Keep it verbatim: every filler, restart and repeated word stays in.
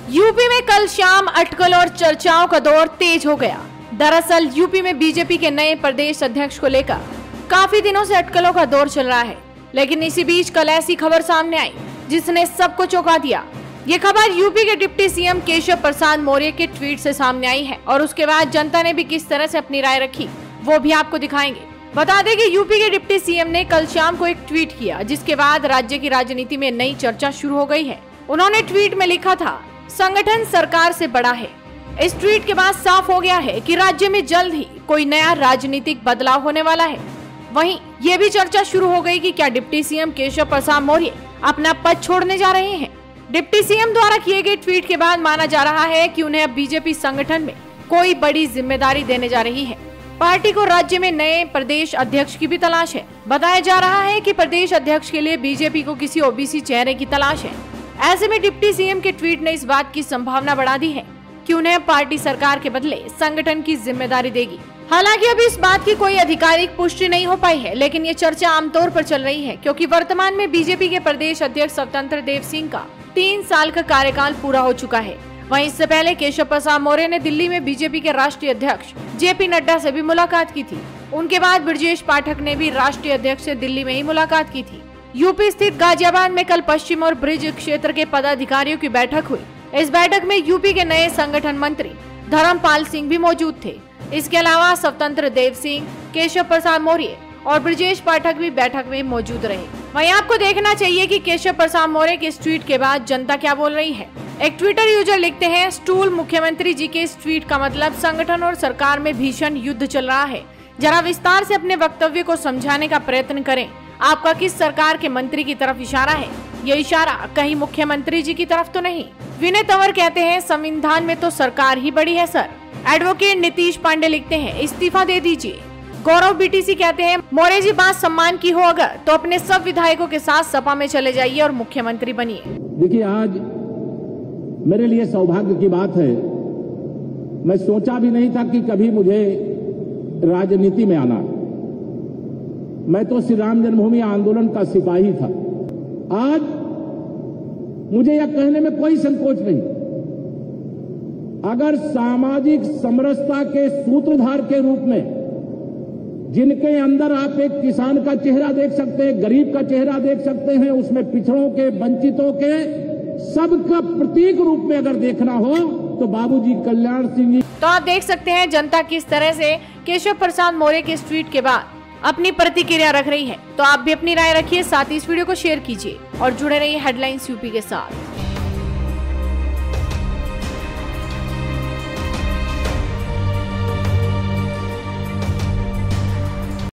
UP में कल शाम अटकल और चर्चाओं का दौर तेज हो गया। दरअसल यूपी में बीजेपी के नए प्रदेश अध्यक्ष को लेकर काफी दिनों से अटकलों का दौर चल रहा है, लेकिन इसी बीच कल ऐसी खबर सामने आई जिसने सबको चौंका दिया। ये खबर यूपी के डिप्टी सीएम केशव प्रसाद मौर्य के ट्वीट से सामने आई है और उसके बाद जनता ने भी किस तरह से अपनी राय रखी वो भी आपको दिखाएंगे। बता दें कि यूपी के डिप्टी सीएम ने कल शाम को एक ट्वीट किया, जिसके बाद राज्य की राजनीति में नई चर्चा शुरू हो गई है। उन्होंने ट्वीट में लिखा था, संगठन सरकार से बड़ा है। इस ट्वीट के बाद साफ हो गया है कि राज्य में जल्द ही कोई नया राजनीतिक बदलाव होने वाला है। वहीं ये भी चर्चा शुरू हो गई कि क्या डिप्टी सीएम केशव प्रसाद मौर्य अपना पद छोड़ने जा रहे हैं। डिप्टी सीएम द्वारा किए गए ट्वीट के बाद माना जा रहा है कि उन्हें अब बीजेपी संगठन में कोई बड़ी जिम्मेदारी देने जा रही है। पार्टी को राज्य में नए प्रदेश अध्यक्ष की भी तलाश है। बताया जा रहा है कि प्रदेश अध्यक्ष के लिए बीजेपी को किसी ओबीसी चेहरे की तलाश है। ऐसे में डिप्टी सीएम के ट्वीट ने इस बात की संभावना बढ़ा दी है कि उन्हें पार्टी सरकार के बदले संगठन की जिम्मेदारी देगी। हालांकि अभी इस बात की कोई आधिकारिक पुष्टि नहीं हो पाई है, लेकिन ये चर्चा आमतौर पर चल रही है क्योंकि वर्तमान में बीजेपी के प्रदेश अध्यक्ष स्वतंत्र देव सिंह का तीन साल का कार्यकाल पूरा हो चुका है। वहीं इससे पहले केशव प्रसाद मौर्य ने दिल्ली में बीजेपी के राष्ट्रीय अध्यक्ष जेपी नड्डा से भी मुलाकात की थी। उनके बाद ब्रजेश पाठक ने भी राष्ट्रीय अध्यक्ष से दिल्ली में ही मुलाकात की थी। यूपी स्थित गाजियाबाद में कल पश्चिम और ब्रिज क्षेत्र के पदाधिकारियों की बैठक हुई। इस बैठक में यूपी के नए संगठन मंत्री धर्मपाल सिंह भी मौजूद थे। इसके अलावा स्वतंत्र देव सिंह, केशव प्रसाद मौर्य और ब्रजेश पाठक भी बैठक में मौजूद रहे। वहीं आपको देखना चाहिए कि केशव प्रसाद मौर्य के इस ट्वीट के बाद जनता क्या बोल रही है। एक ट्विटर यूजर लिखते हैं, स्टूल मुख्यमंत्री जी के इस ट्वीट का मतलब संगठन और सरकार में भीषण युद्ध चल रहा है। जरा विस्तार से अपने वक्तव्य को समझाने का प्रयत्न करें। आपका किस सरकार के मंत्री की तरफ इशारा है? ये इशारा कहीं मुख्यमंत्री जी की तरफ तो नहीं। विनय तंवर कहते हैं, संविधान में तो सरकार ही बड़ी है सर। एडवोकेट नीतीश पांडे लिखते हैं, इस्तीफा दे दीजिए। गौरव बीटीसी कहते हैं, मौर्य जी बात सम्मान की हो अगर तो अपने सब विधायकों के साथ सपा में चले जाइए और मुख्यमंत्री बनिए। देखिए, आज मेरे लिए सौभाग्य की बात है, मैं सोचा भी नहीं था कि कभी मुझे राजनीति में आना। मैं तो श्री राम जन्मभूमि आंदोलन का सिपाही था। आज मुझे यह कहने में कोई संकोच नहीं, अगर सामाजिक समरसता के सूत्रधार के रूप में जिनके अंदर आप एक किसान का चेहरा देख सकते हैं, गरीब का चेहरा देख सकते हैं, उसमें पिछड़ों के, वंचितों के, सबका प्रतीक रूप में अगर देखना हो तो बाबूजी कल्याण सिंह जी। तो आप देख सकते हैं जनता किस तरह से केशव प्रसाद मौर्य के इस ट्वीट के बाद अपनी प्रतिक्रिया रख रही है। तो आप भी अपनी राय रखिए, साथ ही इस वीडियो को शेयर कीजिए और जुड़े रहिए हेडलाइंस यूपी के साथ।